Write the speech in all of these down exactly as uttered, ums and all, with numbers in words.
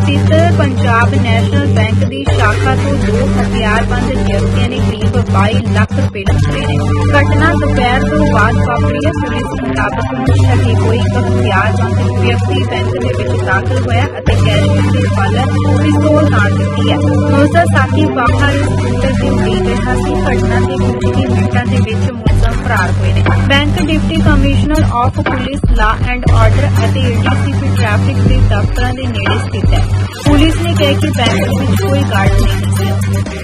स्थित Punjab national bank की शाखा तो दो हथियारबंद व्यक्तियों ने करीब बाई लाख रुपए लुटे ने। घटना दोपहर तो बाद वापरी है। पुलिस मुताबिक मुश्तकी कोई हथियारबंद व्यक्ति बैंक के विच दाखिल होया अते कैश के वालर पिस्तौल ताण दित्ती है। मुलजम साथी बाहर स्कूटर से उड़ी बैठा सी। घटना के कुछ ही मिनटां दे विच मुलजम फरार हुए ने। Bank deputy commissioner of police law and order अते एडीसीपी ट्रैफिक के दफ्तरां दे नेड़े स्थित है। पुलिस ने कहा कि बैंक में कोई गार्ड नहीं है।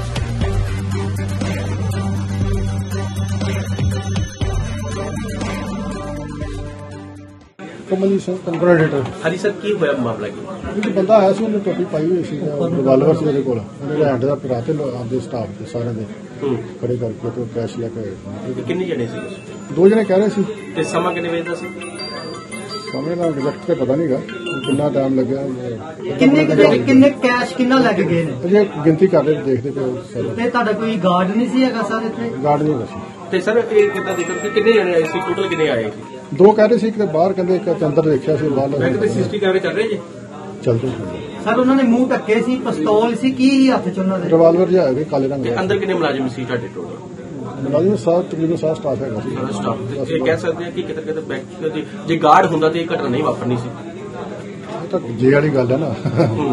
कमलजीत सिंह कंप्रोडेटर। हाँ जी सर, की होया मामला की? एक बंदा आया सी, उन्हें टोपी पाई हुई सी, रिवाल्वर सी ਉਹਦੇ ਕੋਲ। ਉਹਨੇ हैंड ਦਾ ਪਰਾਤੇ ਆਪਦੇ ਸਟਾਫ ਦੇ ਸਾਰਿਆਂ ਦੇ ਖੜੇ ਕਰਕੇ ਤੇ ਕੈਸ਼ ਲੈ ਕੇ ਆਏ। ਕਿੰਨੇ ਜਣੇ ਸੀ? ਦੋ ਜਣੇ ਕਹਿ ਰਹੇ ਸੀ। ਤੇ ਸਮਾਂ ਕਿੰਨੇ ਵਜੇ ਦਾ ਸੀ? ਸਮੇਂ ਦਾ ਐਗਜ਼ੈਕਟ ਤੇ ਪਤਾ ਨਹੀਂਗਾ ਕਿੰਨਾ ਟਾਈਮ ਲੱਗਿਆ। ਕਿੰਨੇ ਕਿੰਨੇ ਕੈਸ਼ ਕਿੰਨਾ ਲੱਗ ਗਏ ਨੇ? ਅਜੇ ਗਿਣਤੀ ਕਰ ਰਹੇ, ਦੇਖਦੇ ਪਏ ਸਰ। ਤੇ ਤੁਹਾਡਾ ਕੋਈ ਗਾਰਡ ਨਹੀਂ ਸੀ ਹੈਗਾ ਸਰ ਇੱਥੇ? ਗਾਰਡ ਨਹੀਂ ਹੈਗਾ ਸੀ। ਤੇ ਸਰ ਇਹ ਕਿੱਦਾਂ ਦੇਖੋ ਕਿ ਕਿੰਨੇ ਜਣੇ ਆਏ ਸੀ? ਟੋਟਲ ਕਿੰਨੇ ਆਏ ਸੀ? ਦੋ ਕਹਿ ਰਹੇ ਸੀ, ਇੱਕ ਬਾਹਰ ਕਹਿੰਦੇ, ਇੱਕ ਅੰਦਰ ਦੇਖਿਆ ਸੀ ਬਾਹਰ। ਬੈਂਕ ਦੇ ਸੀਸੀਟੀਵੀ ਕੈਮਰੇ ਚੱਲ ਰਹੇ ਜੀ? ਚੱਲਦੇ ਸਰ। ਉਹਨਾਂ ਨੇ ਮੂੰਹ ਢੱਕੇ ਸੀ, ਪਿਸਤੌਲ ਸੀ, ਕੀ ਸੀ ਹੱਥ ਚ ਉਹਨਾਂ ਦੇ? ਰਿਵਾਲਵਰ ਜਿਹਾ ਹੈਗਾ ਕਾਲੇ ਰੰਗ ਦਾ। ਅੰਦਰ ਕਿੰਨੇ ਮੁਲਾਜ਼ਮ ਸੀ ਤੁਹਾਡੇ ਟੋਟਲ? ਮੁਲਾਜ਼ਮ ਸਾਹਿਬ ਤਕਰੀਬਨ ਸਾਰਾ ਸਟਾਫ ਹੈਗਾ ਸੀ। ਸਟਾਫ ਇਹ ਕਹਿ ਸਕਦੇ ਆ ਕਿ ਕਿਤੇ ਕਿਤੇ ਬੈਂਕ ਦੀ ਜੇ ਗਾਰਡ ਹੁੰਦਾ ਤੇ ਇਹ ਘਟਨਾ ਨਹੀਂ ਵਾਪਰਨੀ ਸੀ। ਇਹ ਤਾਂ ਜੇ ਵਾਲੀ ਗੱਲ ਹੈ ਨਾ।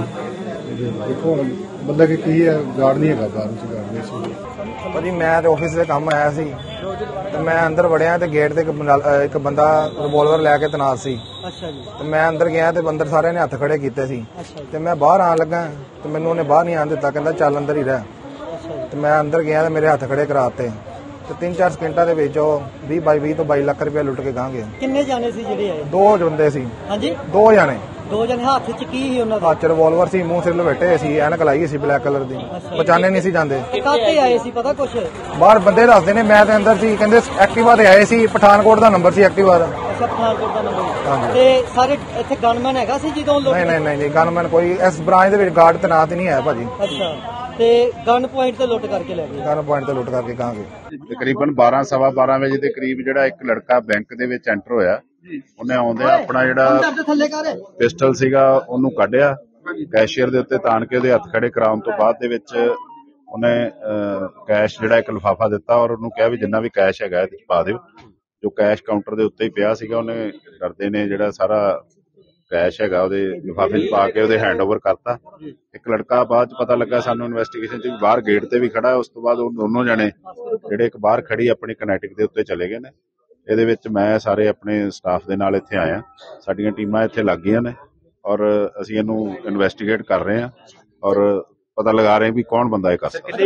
ਦੇਖੋ ਹੁਣ ਬੰਦਾ ਕਿ ਕੀ ਹੈ, ਗਾਰਡ ਨਹੀਂ ਹੈਗਾ ਬਾਹਰ ਚ, ਗਾਰਡ ਨਹੀਂ ਸੀ। ਭਾਜੀ ਮੈਂ ਤੇ ਆਫਿਸ ਦੇ ਕੰਮ ਆਇਆ ਸੀ ਤੇ ਮੈਂ ਅੰਦਰ ਵੜਿਆ ਤੇ ਗੇਟ ਤੇ ਇੱਕ ਬੰਦਾ ਰਿਵਾਲਵਰ ਲੈ ਕੇ ਤੈਨਾਤ ਸੀ। ਅੱਛਾ ਜੀ। ਤੇ ਮੈਂ ਅੰਦਰ ਗਿਆ ਤੇ ਅੰਦਰ ਸਾਰਿਆਂ ਨੇ ਹੱਥ ਖੜੇ ਕੀਤੇ ਸੀ ਤੇ ਮੈਂ ਬਾਹਰ ਆਣ ਲੱਗਾ ਤੇ ਮੈਨੂੰ ਉਹਨੇ ਬਾਹਰ ਨਹੀਂ ਆਣ ਦਿੱਤਾ, ਕਹਿੰਦਾ ਚੱਲ ਅੰਦਰ ਹੀ ਰਹਿ। ਤੇ ਮੈਂ ਅੰਦਰ ਗਿਆ ਤੇ ਮੇਰੇ ਹੱਥ ਖੜੇ ਕਰਾਤੇ ਤੇ ਤਿੰਨ ਚਾਰ ਸਕਿੰਟਾਂ ਦੇ ਵਿੱਚ ਉਹ ਵੀਹ ਬਾਈ ਵੀਹ ਤੋਂ ਬਾਈ ਲੱਖ ਰੁਪਏ ਲੁੱਟ ਕੇ ਗਾਂ ਗਏ। ਕਿੰਨੇ ਜਾਣੇ ਸੀ ਜਿਹੜੇ ਆਏ? ਦੋ ਬੰਦੇ ਸੀ। ਹਾਂਜੀ, ਦੋ ਜਾਣੇ। ਦੋ ਜਣੇ ਹੱਥ ਚ ਕੀ ਸੀ ਉਹਨਾਂ ਦੇ? ਹੱਥ ਚ ਰਿਵਾਲਵਰ ਸੀ, ਮੂੰਹ ਸਿਰ ਲਪੇਟੇ ਸੀ, ਐਨਕ ਲਾਈ ਸੀ ਬਲੈਕ ਕਲਰ ਦੀ, ਪਛਾਣੇ ਨਹੀਂ ਸੀ ਜਾਂਦੇ। ਕਾਹਤੇ ਆਏ ਸੀ ਪਤਾ ਕੁਛ? ਬਾਹਰ ਬੰਦੇ ਦੱਸਦੇ ਨੇ, ਮੈਂ ਤੇ ਅੰਦਰ ਸੀ, ਕਹਿੰਦੇ ਐਕਟਿਵਾ ਤੇ ਆਏ ਸੀ, ਪਠਾਨਕੋਟ ਦਾ ਨੰਬਰ ਸੀ ਐਕਟਿਵਾ ਦਾ। ਅੱਛਾ, ਪਠਾਨਕੋਟ ਦਾ ਨੰਬਰ। ਤੇ ਸਾਰੇ ਇੱਥੇ ਗਨਮੈਨ ਹੈਗਾ ਸੀ ਜਦੋਂ ਲੋਕ? ਨਹੀਂ ਨਹੀਂ ਨਹੀਂ ਗਨਮੈਨ ਕੋਈ ਇਸ ਬ੍ਰਾਂਚ ਦੇ ਵਿੱਚ ਗਾਰਡ ਤੈਨਾਤ ਹੀ ਨਹੀਂ ਹੈ ਭਾਜੀ। ਅੱਛਾ, ਤੇ ਗਨ ਪੁਆਇੰਟ ਤੇ ਲੁੱਟ ਕਰਕੇ ਲੈ ਗਏ? ਗਨ ਪੁਆਇੰਟ ਤੇ ਲੁੱਟ ਕਰਕੇ ਗਾਂਗੇ। ਤਕਰੀਬਨ ਬਾਰਾਂ ਸਵਾ ਬਾਰਾਂ ਵਜੇ ਦੇ ਕਰੀਬ ਜਿਹੜਾ ਇੱਕ ਲੜਕਾ ਬੈਂਕ ਦੇ ਵਿੱਚ ਐਂਟਰ ਹੋਇਆ, ਉਹਨੇ ਆਉਂਦੇ ਆਪਣਾ ਜਿਹੜਾ ਪਿਸਟਲ ਸੀਗਾ ਉਹਨੂੰ ਕੱਢਿਆ, ਕੈਸ਼ੀਅਰ ਦੇ ਉੱਤੇ ਤਾਣ ਕੇ ਉਹਦੇ ਹੱਥ ਖੜੇ ਕਰਾਉਣ ਤੋਂ ਬਾਅਦ ਦੇ ਵਿੱਚ ਉਹਨੇ ਕੈਸ਼ ਜਿਹੜਾ ਇੱਕ ਲਿਫਾਫਾ ਦਿੱਤਾ ਔਰ ਉਹਨੂੰ ਕਿਹਾ ਵੀ ਜਿੰਨਾ ਵੀ ਕੈਸ਼ ਹੈਗਾ ਇਹਦੇ ਚ ਪਾ ਦਿਓ। ਜੋ ਕੈਸ਼ ਕਾਊਂਟਰ ਦੇ ਉੱਤੇ ਹੀ ਪਿਆ ਸੀਗਾ, ਉਹਨੇ ਡਰਦੇ ਨੇ ਜਿਹੜਾ ਸਾਰਾ ਕੈਸ਼ ਹੈਗਾ ਉਹਦੇ ਲਿਫਾਫੇ ਚ ਪਾ ਕੇ ਉਹਦੇ ਹੈਂਡ ਓਵਰ ਕਰਤਾ। ਇੱਕ ਲੜਕਾ ਬਾਅਦ ਚ ਪਤਾ ਲੱਗਾ ਸਾਨੂੰ ਇਨਵੈਸਟੀਗੇਸ਼ਨ ਚ ਬਾਹਰ ਗੇਟ ਤੇ ਵੀ ਖੜਾ। ਉਸ ਤੋਂ ਬਾਅਦ ਉਹ ਦੋਨੋਂ ਜਣੇ ਜਿਹੜੇ ਇੱਕ ਬਾਹਰ ਖੜੀ ਆਪਣੀ ਕਨੈਟਿਕ ਦੇ ਉੱਤੇ ਚਲੇ ਗਏ ਨੇ। ਇਹਦੇ ਵਿੱਚ ਮੈਂ ਸਾਰੇ ਆਪਣੇ ਸਟਾਫ ਦੇ ਨਾਲ ਇੱਥੇ ਆਇਆ, ਸਾਡੀਆਂ ਟੀਮਾਂ ਇੱਥੇ ਲੱਗ ਗਈਆਂ ਨੇ ਔਰ ਅਸੀਂ ਇਹਨੂੰ ਇਨਵੈਸਟੀਗੇਟ ਕਰ ਰਹੇ ਹਾਂ ਔਰ ਪਤਾ ਲਗਾ ਰਹੇ ਵੀ ਕੌਣ ਬੰਦਾ ਇਹ ਕਰ ਸਕਦਾ।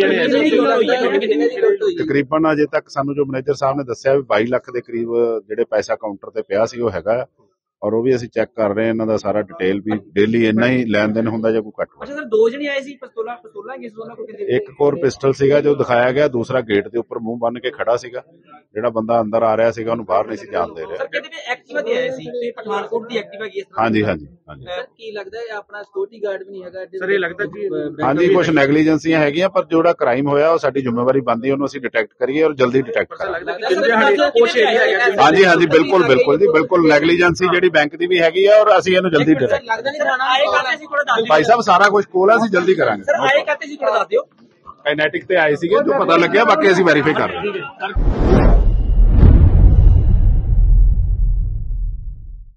ਤਕਰੀਬਨ ਅਜੇ ਤੱਕ ਸਾਨੂੰ ਜੋ ਮੈਨੇਜਰ ਸਾਹਿਬ ਨੇ ਦੱਸਿਆ ਵੀ ਬਾਈ ਲੱਖ ਦੇ ਕਰੀਬ ਜਿਹੜੇ ਪੈਸਾ ਕਾਊਂਟਰ ਤੇ ਪਿਆ ਸੀ ਉਹ ਹੈਗਾ ਔਰ ਉਹ ਵੀ ਅਸੀਂ ਚੈੱਕ ਕਰ ਰਹੇ ਹਾਂ। ਇਹਨਾਂ ਦਾ ਸਾਰਾ ਡਿਟੇਲ ਵੀ ਡੇਲੀ ਇੰਨਾ ਹੀ ਲੈਣ ਦੇਣ ਹੁੰਦਾ ਜਾਂ ਕੋਈ ਘੱਟ। ਅੱਛਾ ਸਰ, ਦੋ ਜਣੇ ਆਏ ਸੀ, ਪਿਸਤੌਲਾਂ ਪਿਸਤੌਲਾਂ ਕਿਸ ਦੋਨਾਂ ਕੋਲ? ਇੱਕ ਕੋਰ ਪਿਸਟਲ ਸੀਗਾ ਜੋ ਦਿਖਾਇਆ ਗਿਆ, ਦੂਸਰਾ ਗੇਟ ਦੇ ਉੱਪਰ ਮੂੰਹ ਬੰਨ ਕੇ ਖੜਾ ਸੀਗਾ। ਜਿਹੜਾ ਬੰਦਾ ਅੰਦਰ ਆ ਰਿਹਾ ਸੀਗਾ ਉਹਨੂੰ ਬਾਹਰ ਨਹੀਂ ਸੀ ਜਾਣ ਦੇ ਰਿਹਾ। ਸਰ ਕਹਿੰਦੇ ਕਿ ਐਕਟਿਵਾ ਤੇ ਆਏ ਸੀ ਤੇ ਪਠਾਨਕੋਟ ਦੀ ਐਕਟਿਵਾ ਕੀ? ਹਾਂਜੀ ਹਾਂਜੀ ਹਾਂਜੀ। ਸਰ ਕੀ ਲੱਗਦਾ ਹੈ ਆਪਣਾ ਸਿਕਿਉਰਿਟੀ ਗਾਰਡ ਵੀ ਨਹੀਂ ਹੈਗਾ ਸਰ? ਇਹ ਲੱਗਦਾ ਕਿ ਹਾਂਜੀ ਕੁਝ ਨੈਗਲੀਜੈਂਸੀਆਂ ਹੈਗੀਆਂ, ਪਰ ਜਿਹੜਾ ਕ੍ਰਾਈਮ ਹੋਇਆ ਉਹ ਸਾਡੀ ਜ਼ਿੰਮੇਵਾਰੀ ਬਣਦੀ ਉਹਨੂੰ ਅਸੀਂ ਡਿਟੈਕਟ ਕਰੀਏ ਔਰ ਜਲਦੀ ਡਿਟੈਕਟ ਕਰੀਏ। ਹਾਂਜੀ ਹਾਂਜੀ ਬਿਲਕੁਲ ਬਿਲਕੁਲ ਜੀ, ਬਿਲਕੁਲ ਨੈਗਲੀਜੈਂਸੀ ਜਿਹੜੀ ਬੈਂਕ ਦੀ ਵੀ ਹੈਗੀ ਆ ਔਰ ਅਸੀਂ ਇਹਨੂੰ ਜਲਦੀ ਡਿਟੈਕਟ ਕਰਾਂਗੇ। ਭਾਈ ਸਾਹਿਬ ਸਾਰਾ ਕੁਝ ਕੋਲ ਆ, ਅਸੀਂ ਜਲਦੀ ਕਰਾਂਗੇ। ਸਰ ਆਏ ਕਾਤੇ ਸੀ ਥੋੜਾ ਦੱਸ ਦਿਓ। ਕਾਈਨੈਟਿਕ ਤੇ ਆਏ ਸੀਗੇ ਜੋ ਪਤਾ ਲੱਗਿਆ, ਬਾਕੀ ਅਸੀਂ ਵੈਰੀਫਾਈ ਕਰ ਰਹੇ ਹਾਂ।